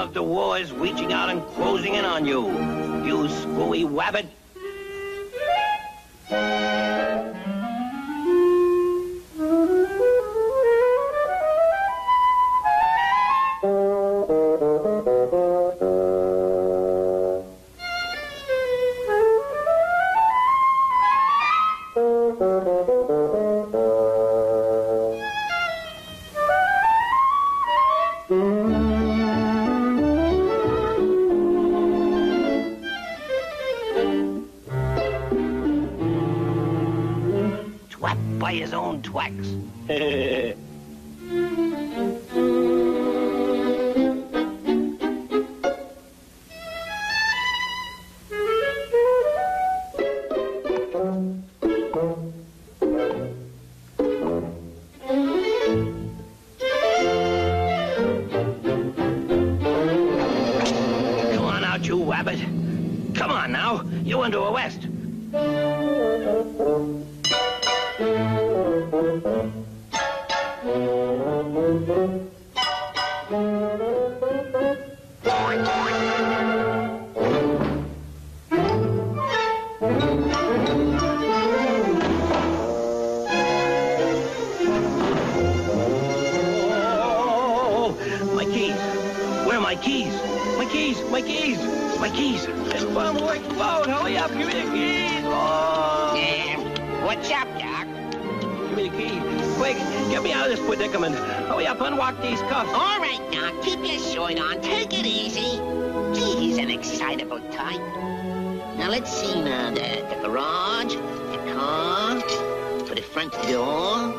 of the war is reaching out and closing in on you. You screwy wabbit. By his own twacks. Come on out, you wabbit. Come on now, you into a west. Hurry up, give me the keys. Oh. What's up, Doc? Give me the keys. Quick, get me out of this predicament. Hurry up, unlock these cuffs. All right, Doc, keep your shirt on. Take it easy. Gee, he's an excitable type. Now, let's see now. The garage, the car, for the front door,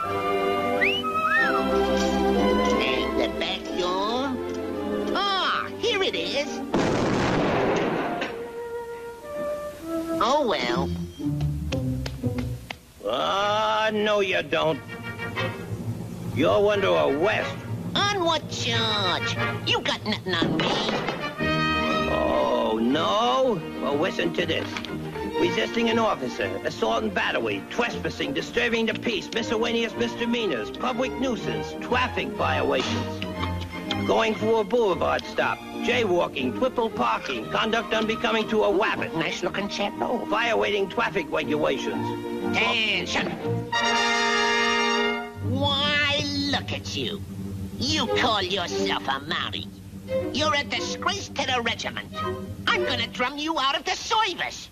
and the back door. Ah, here it is. Oh, well. No, you don't. You're under arrest. On what charge? You got nothing on me. Oh, no? Well, listen to this. Resisting an officer, assault and battery, trespassing, disturbing the peace, miscellaneous misdemeanors, public nuisance, traffic violations, going for a boulevard stop, jaywalking, triple parking, conduct unbecoming to a wabbit. National concerto. Violating traffic regulations. Attention! Why, look at you. You call yourself a Mountie. You're a disgrace to the regiment. I'm gonna drum you out of the service.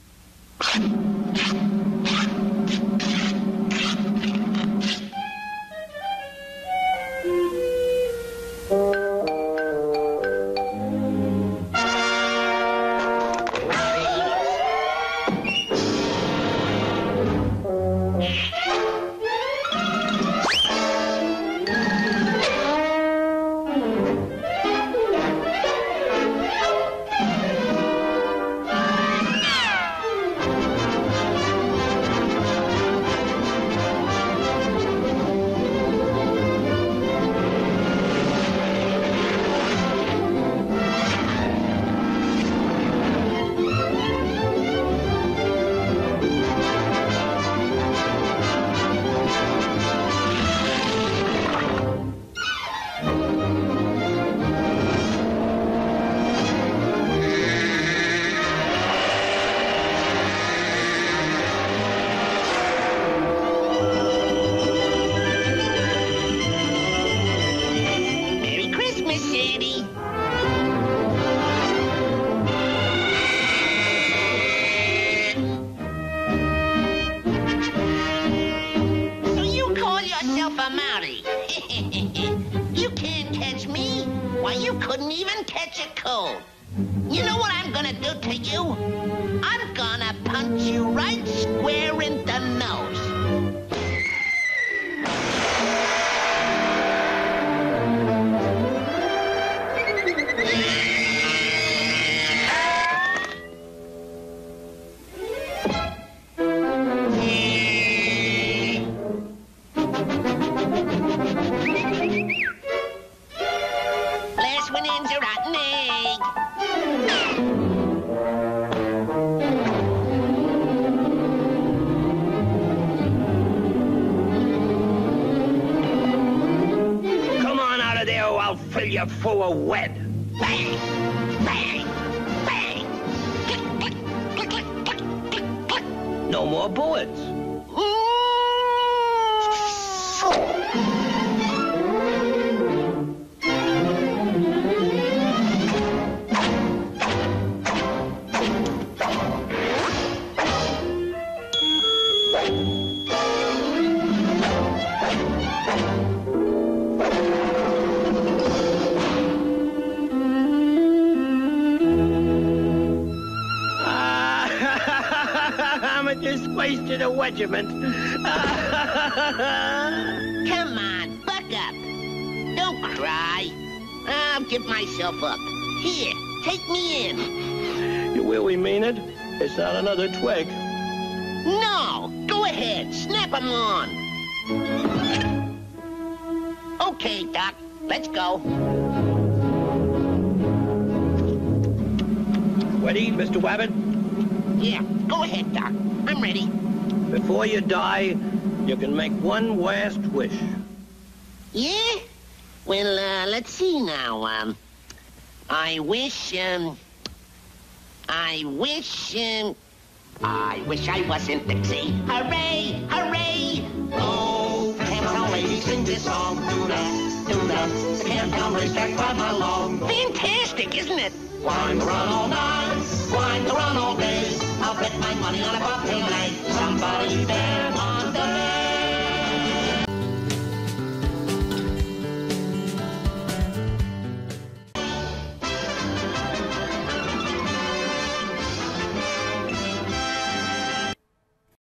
You can't catch me. Why, you couldn't even catch a cold. You know what I'm gonna do to you? I'm gonna punch you right square in the nose. You're full of wet. Bang! Bang! Bang! Click, click, click, click, click, click, click. No more bullets. I'm a disgrace to the regiment. Come on, buck up. Don't cry. I'll give myself up. Here, take me in. You really mean it? It's not another twig. No, go ahead, snap 'em on. Okay, Doc, let's go. Ready, Mr. Wabbit? Yeah, go ahead, Doc. I'm ready. Before you die, you can make one last wish. Yeah? Well, let's see now. I wish I wasn't Dixie. Hooray! Hooray! Oh, the Camptown ladies sing this song. Do-da, do-da. The Camptown racetrack run along. Fantastic, isn't it? Wine to run all night, wine to run all day. I'll bet my money on a buffet night. Somebody there on